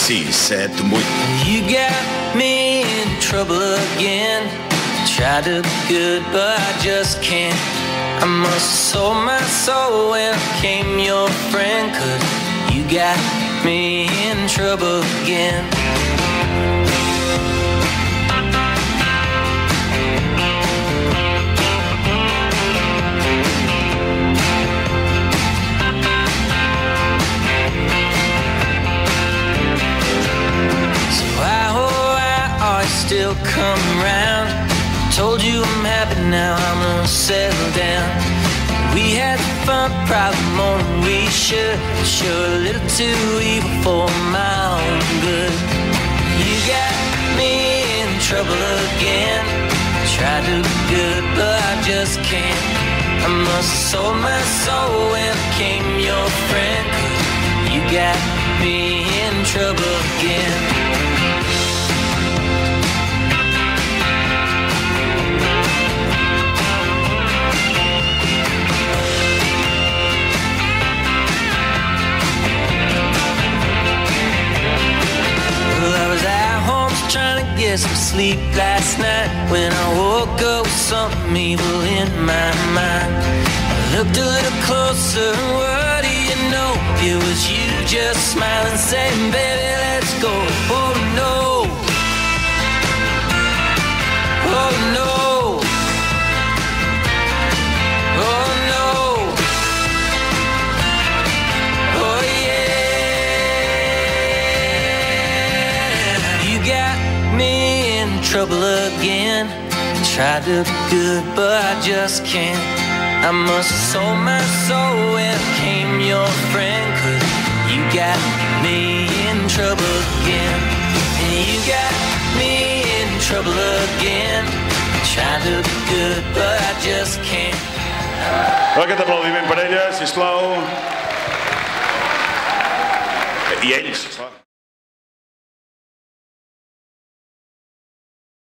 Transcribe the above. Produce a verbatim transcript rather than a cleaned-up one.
sis set vuit. You got me in trouble again. Tried to be good, but I just can't. I must have sold my soul when I became your friend, 'cause you got me in trouble again. So why, oh why are you still coming round? Told you I'm happy now, I'm gonna settle down. We had fun, probably more than we should. Sure, a little too evil for my own good. You got me in trouble again. Tried to be good, but I just can't. I must have sold my soul when I became your friend, 'cause you got me in trouble again. Trying to get some sleep last night when I woke up with something evil in my mind. I looked a little closer and what do you know? It was you just smiling, saying, baby, let's go. Oh no, oh no, oh no, oh yeah. You got me in trouble again. Tried to be good, but I just can't. I must have sold my soul when I became your friend, 'cause you got me in trouble again. And you got me in trouble again. Tried to be good, but I just can't. Aquest aplaudiment per ella, sisplau. I ells, clar.